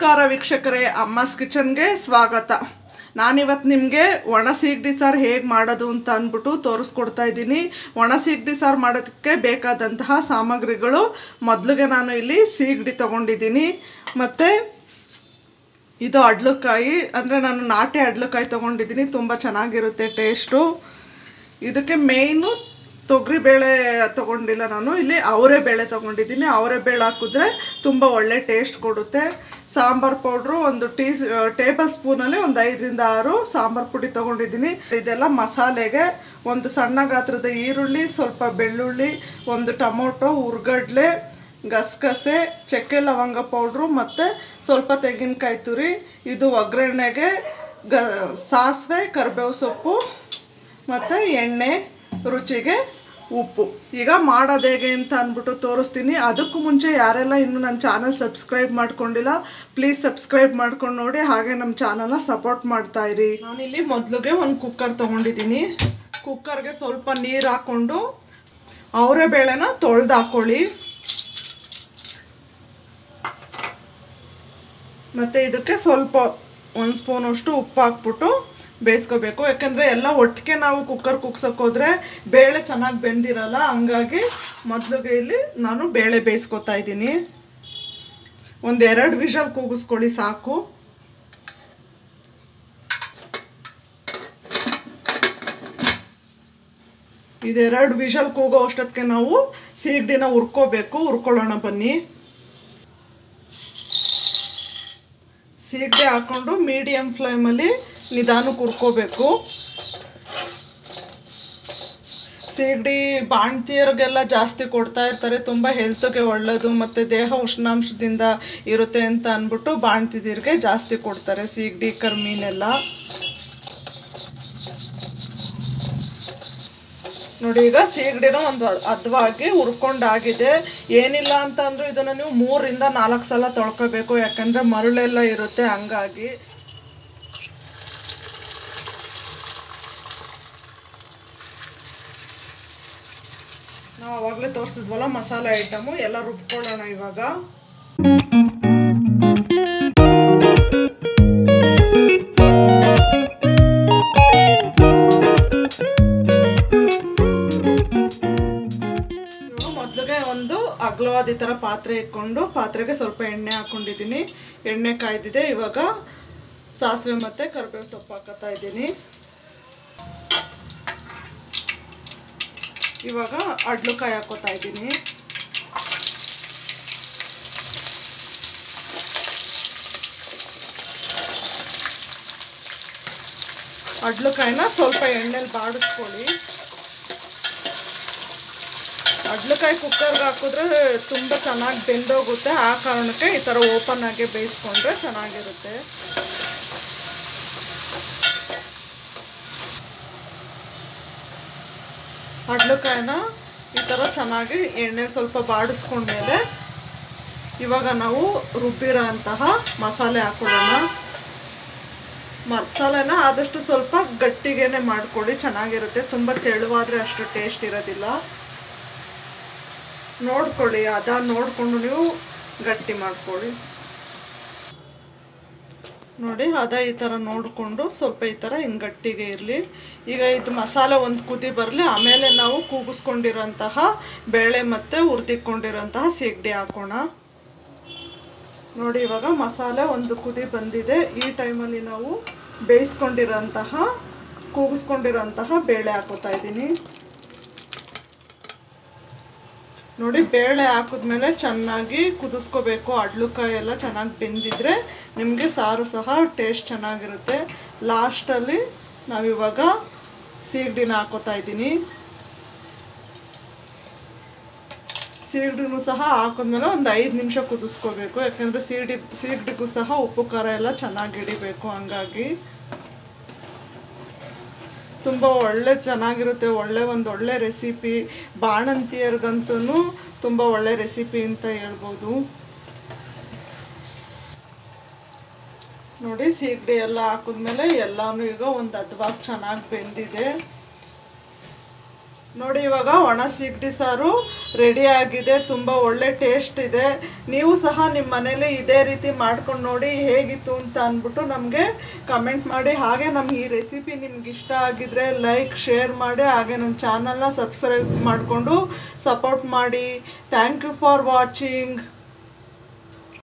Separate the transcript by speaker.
Speaker 1: ನಮಸ್ಕಾರ ವೀಕ್ಷಕರೇ, ಅಮ್ಮಸ್ ಕಿಚನ್ಗೆ ಸ್ವಾಗತ. ನಾನಿವತ್ತು ನಿಮಗೆ ಒಣ ಸೀಗಡಿ ಸಾರು ಹೇಗೆ ಮಾಡೋದು ಅಂತ ಅಂದ್ಬಿಟ್ಟು ತೋರಿಸ್ಕೊಡ್ತಾ ಇದ್ದೀನಿ. ಒಣ ಸೀಗಡಿ ಸಾರು ಮಾಡೋದಕ್ಕೆ ಬೇಕಾದಂತಹ ಸಾಮಗ್ರಿಗಳು, ಮೊದಲಿಗೆ ನಾನು ಇಲ್ಲಿ ಸೀಗಡಿ ತೊಗೊಂಡಿದ್ದೀನಿ. ಮತ್ತು ಇದು ಅಡ್ಲಕಾಯಿ, ಅಂದರೆ ನಾನು ನಾಟಿ ಅಡ್ಲಕಾಯಿ ತೊಗೊಂಡಿದ್ದೀನಿ. ತುಂಬ ಚೆನ್ನಾಗಿರುತ್ತೆ ಟೇಸ್ಟು. ಇದಕ್ಕೆ ಮೇಯ್ನು ತೊಗರಿಬೇಳೆ ತೊಗೊಂಡಿಲ್ಲ, ನಾನು ಇಲ್ಲಿ ಅವರೆಬೇಳೆ ತೊಗೊಂಡಿದ್ದೀನಿ. ಅವರೆಬೇಳೆ ಹಾಕಿದ್ರೆ ತುಂಬ ಒಳ್ಳೆ ಟೇಸ್ಟ್ ಕೊಡುತ್ತೆ. ಸಾಂಬಾರು ಪೌಡ್ರು ಒಂದು ಟೇಬಲ್ ಸ್ಪೂನಲ್ಲಿ ಒಂದು 5 ರಿಂದ 6 ಸಾಂಬಾರು ಪುಡಿ ತೊಗೊಂಡಿದ್ದೀನಿ. ಇದೆಲ್ಲ ಮಸಾಲೆಗೆ ಒಂದು ಸಣ್ಣ ಗಾತ್ರದ ಈರುಳ್ಳಿ, ಸ್ವಲ್ಪ ಬೆಳ್ಳುಳ್ಳಿ, ಒಂದು ಟೊಮೊಟೊ, ಹುರ್ಗಡ್ಲೆ, ಗಸಗಸೆ, ಚಕ್ಕೆ ಲವಂಗ ಪೌಡ್ರು ಮತ್ತು ಸ್ವಲ್ಪ ತೆಂಗಿನಕಾಯಿ ತುರಿ. ಇದು ಒಗ್ಗರಣೆಗೆ ಸಾಸಿವೆ, ಕರಿಬೇವು ಸೊಪ್ಪು ಮತ್ತು ಎಣ್ಣೆ, ರುಚಿಗೆ ಉಪ್ಪು. ಈಗ ಮಾಡೋದು ಹೇಗೆ ಅಂತ ಅಂದ್ಬಿಟ್ಟು ತೋರಿಸ್ತೀನಿ. ಅದಕ್ಕೂ ಮುಂಚೆ ಯಾರೆಲ್ಲ ಇನ್ನೂ ನನ್ನ ಚಾನಲ್ ಸಬ್ಸ್ಕ್ರೈಬ್ ಮಾಡ್ಕೊಂಡಿಲ್ಲ, ಪ್ಲೀಸ್ ಸಬ್ಸ್ಕ್ರೈಬ್ ಮಾಡ್ಕೊಂಡು ನೋಡಿ, ಹಾಗೆ ನಮ್ಮ ಚಾನಲ್ನ ಸಪೋರ್ಟ್ ಮಾಡ್ತಾಯಿರಿ. ನಾನಿಲ್ಲಿ ಮೊದಲಿಗೆ ಒಂದು ಕುಕ್ಕರ್ ತೊಗೊಂಡಿದ್ದೀನಿ. ಕುಕ್ಕರ್ಗೆ ಸ್ವಲ್ಪ ನೀರು ಹಾಕ್ಕೊಂಡು ಅವರೆಬೇಳೆನ ತೊಳೆದು ಹಾಕ್ಕೊಳ್ಳಿ. ಮತ್ತು ಇದಕ್ಕೆ ಸ್ವಲ್ಪ 1 ಸ್ಪೂನಷ್ಟು ಉಪ್ಪು ಹಾಕ್ಬಿಟ್ಟು ಬೇಯಿಸ್ಕೋಬೇಕು. ಯಾಕಂದರೆ ಎಲ್ಲ ಒಟ್ಟಿಗೆ ನಾವು ಕುಕ್ಕರ್ ಕುಗ್ಸೋಕ್ಕೋದ್ರೆ ಬೇಳೆ ಚೆನ್ನಾಗಿ ಬೆಂದಿರಲ್ಲ. ಹಂಗಾಗಿ ಮೊದಲಿಗೆ ಇಲ್ಲಿ ನಾನು ಬೇಳೆ ಬೇಯಿಸ್ಕೊತಾ ಇದ್ದೀನಿ. 1-2 ವಿಷಲ್ ಕೂಗಿಸ್ಕೊಳ್ಳಿ ಸಾಕು. ಇದು 2 ವಿಷಲ್ ಕೂಗೋ ಅಷ್ಟೊತ್ತಿಗೆ ನಾವು ಸೀಗಡಿನ ಹುರ್ಕೊಳ್ಳೋಣ ಬನ್ನಿ. ಸೀಗಡಿ ಹಾಕ್ಕೊಂಡು ಮೀಡಿಯಮ್ ಫ್ಲೇಮಲ್ಲಿ ನಿಧಾನಕ್ಕೆ ಹುರ್ಕೋಬೇಕು. ಸೀಗಡಿ ಬಾಣ್ತಿಯರಿಗೆಲ್ಲ ಜಾಸ್ತಿ ಕೊಡ್ತಾ ಇರ್ತಾರೆ, ತುಂಬ ಹೆಲ್ತ್ಗೆ ಒಳ್ಳೆಯದು ಮತ್ತು ದೇಹ ಉಷ್ಣಾಂಶದಿಂದ ಇರುತ್ತೆ ಅಂತ ಅಂದ್ಬಿಟ್ಟು ಬಾಣ್ತಿದಿರಿಗೆ ಜಾಸ್ತಿ ಕೊಡ್ತಾರೆ ಸೀಗಡಿ, ಕರ್ಮೀನೆಲ್ಲ. ನೋಡಿ, ಈಗ ಸೀಗಡಿನ ಒಂದು ಹದವಾಗಿ ಹುರ್ಕೊಂಡಾಗಿದೆ. ಏನಿಲ್ಲ ಅಂತಂದ್ರೆ ಇದನ್ನು ನೀವು 3 ರಿಂದ 4 ಸಲ ತೊಳ್ಕೊಬೇಕು, ಯಾಕಂದರೆ ಮರಳೆಲ್ಲ ಇರುತ್ತೆ. ಹಂಗಾಗಿ ನಾವು ಆವಾಗಲೇ ತೋರಿಸಿದ್ವಲ್ಲ ಮಸಾಲೆ ಐಟಮು ಎಲ್ಲ ರುಬ್ಕೊಳ್ಳೋಣ ಇವಾಗ. ಮೊದಲಿಗೆ ಒಂದು ಅಗಲವಾದ ಈ ಥರ ಪಾತ್ರೆ ಇಟ್ಕೊಂಡು ಪಾತ್ರೆಗೆ ಸ್ವಲ್ಪ ಎಣ್ಣೆ ಹಾಕ್ಕೊಂಡಿದ್ದೀನಿ. ಎಣ್ಣೆ ಕಾಯ್ದಿದೆ. ಇವಾಗ ಸಾಸಿವೆ ಮತ್ತು ಕರಿಬೇವು ಸೊಪ್ಪು ಹಾಕ್ತಾ ಇದ್ದೀನಿ. ಇವಾಗ ಅಡ್ಲಕಾಯಿ ಹಾಕೋತಾ ಇದ್ದೀನಿ. ಅಡ್ಲಕಾಯಿನ ಸ್ವಲ್ಪ ಎಣ್ಣೆಲಿ ಬಾಡಿಸ್ಕೊಳ್ಳಿ. ಅಡ್ಲಕಾಯಿ ಕುಕ್ಕರ್ಗೆ ಹಾಕಿದ್ರೆ ತುಂಬ ಚೆನ್ನಾಗಿ ಬೆಂದೋಗುತ್ತೆ. ಆ ಕಾರಣಕ್ಕೆ ಈ ಥರ ಓಪನ್ ಆಗಿ ಬೇಯಿಸ್ಕೊಂಡ್ರೆ ಚೆನ್ನಾಗಿರುತ್ತೆ. ಅಡ್ಲಕಾಯಿನ ಈ ಥರ ಚೆನ್ನಾಗಿ ಎಣ್ಣೆ ಸ್ವಲ್ಪ ಬಾಡಿಸ್ಕೊಂಡ್ಮೇಲೆ ಇವಾಗ ನಾವು ರುಬ್ಬಿರೋ ಅಂತಹ ಮಸಾಲೆ ಹಾಕೊಳ್ಳೋಣ. ಮಸಾಲೆನ ಆದಷ್ಟು ಸ್ವಲ್ಪ ಗಟ್ಟಿಗೆನೆ ಮಾಡ್ಕೊಳ್ಳಿ, ಚೆನ್ನಾಗಿರುತ್ತೆ. ತುಂಬ ತೆಳುವಾದರೆ ಅಷ್ಟು ಟೇಸ್ಟ್ ಇರೋದಿಲ್ಲ. ನೋಡ್ಕೊಳ್ಳಿ, ನೋಡಿಕೊಂಡು ನೀವು ಗಟ್ಟಿ ಮಾಡ್ಕೊಳ್ಳಿ. ನೋಡಿ, ಈ ಥರ ನೋಡಿಕೊಂಡು ಸ್ವಲ್ಪ ಈ ಥರ ಹಿಂಗೆ ಗಟ್ಟಿಗೆ ಇರಲಿ. ಈಗ ಇದು ಮಸಾಲೆ ಒಂದು ಕುದಿ ಬರಲಿ, ಆಮೇಲೆ ನಾವು ಕೂಗಿಸ್ಕೊಂಡಿರೋಂತಹ ಬೇಳೆ ಮತ್ತು ಹುರಿದಿಟ್ಕೊಂಡಿರೋಂತಹ ಸೀಗಡಿ ಹಾಕೋಣ. ನೋಡಿ, ಇವಾಗ ಮಸಾಲೆ ಒಂದು ಕುದಿ ಬಂದಿದೆ. ಈ ಟೈಮಲ್ಲಿ ನಾವು ಬೇಯಿಸ್ಕೊಂಡಿರೋಂತಹ ಕೂಗಿಸ್ಕೊಂಡಿರೋಂತಹ ಬೇಳೆ ಹಾಕೋತಾ ಇದ್ದೀನಿ. ನೋಡಿ, ಬೇಳೆ ಹಾಕಿದ್ಮೇಲೆ ಚೆನ್ನಾಗಿ ಕುದಿಸ್ಕೋಬೇಕು. ಅಡ್ಲಕಾಯಿ ಎಲ್ಲ ಚೆನ್ನಾಗಿ ಬೆಂದಿದ್ರೆ ನಿಮಗೆ ಸಾರು ಸಹ ಟೇಸ್ಟ್ ಚೆನ್ನಾಗಿರುತ್ತೆ. ಲಾಸ್ಟಲ್ಲಿ ನಾವಿವಾಗ ಸೀಗಡಿನ ಹಾಕೋತಾ ಇದ್ದೀನಿ. ಸೀಗಡಿನೂ ಸಹ ಹಾಕಿದ್ಮೇಲೆ ಒಂದು 5 ನಿಮಿಷ ಕುದಿಸ್ಕೋಬೇಕು. ಯಾಕೆಂದರೆ ಸೀಗಡಿಗೂ ಸಹ ಉಪ್ಪು ಖಾರ ಎಲ್ಲ ಚೆನ್ನಾಗಿ ಹಿಡಿಬೇಕು. ಹಂಗಾಗಿ ತುಂಬ ಚೆನ್ನಾಗಿರುತ್ತೆ. ಒಳ್ಳೆ ರೆಸಿಪಿ. ಬಾಣಂತಿಯರಿಗಂತೂ ತುಂಬ ಒಳ್ಳೆ ರೆಸಿಪಿ ಅಂತ ಹೇಳ್ಬೋದು. ನೋಡಿ, ಸೀಗಡಿ ಎಲ್ಲ ಹಾಕಿದ್ಮೇಲೆ ಎಲ್ಲನೂ ಈಗ ಒಂದು ಹದವಾಗಿ ಚೆನ್ನಾಗಿ ಬೆಂದಿದೆ. ನೋಡಿ ಇವಾಗ ಒಣ ಸೀಗಡಿ ಸಾರು ರೆಡಿ ಆಗಿದೆ. ತುಂಬ ಒಳ್ಳೆ ಟೇಸ್ಟ್ ಇದೆ. ನೀವು ಸಹ ನಿಮ್ಮ ಮನೇಲಿ ಇದೇ ರೀತಿ ಮಾಡ್ಕೊಂಡು ನೋಡಿ ಹೇಗಿತ್ತು ಅಂತ ಅಂದ್ಬಿಟ್ಟು ನಮಗೆ ಕಮೆಂಟ್ ಮಾಡಿ. ಹಾಗೆ ನಮ್ಮ ಈ ರೆಸಿಪಿ ನಿಮ್ಗೆ ಇಷ್ಟ ಆಗಿದ್ರೆ ಲೈಕ್ ಶೇರ್ ಮಾಡಿ. ಹಾಗೆ ನಮ್ಮ ಚಾನಲ್ನ ಸಬ್ಸ್ಕ್ರೈಬ್ ಮಾಡಿಕೊಂಡು ಸಪೋರ್ಟ್ ಮಾಡಿ. Thank you for watching.